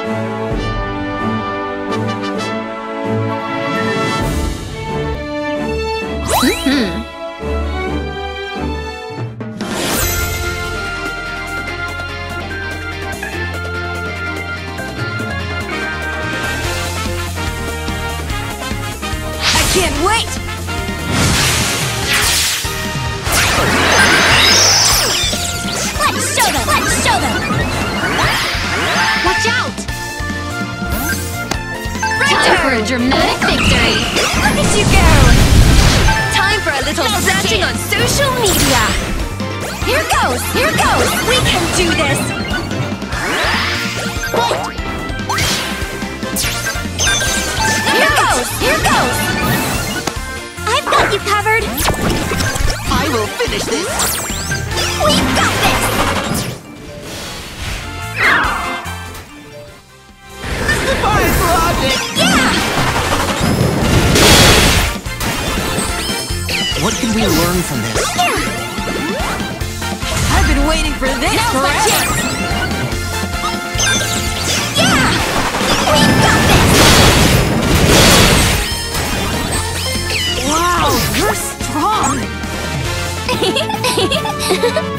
Can't wait! Let's show them! Let's show them! Watch out! Time for a dramatic victory! Look at you go! Time for a little searching on social media! Here goes! Here goes! We can do this! Wait! Here goes! Here goes! I've got you covered! I will finish this! We've got this! Defies logic! Yeah! What can we learn from this? I've been waiting for this forever! Yeah! We've got this! Wow, you're strong!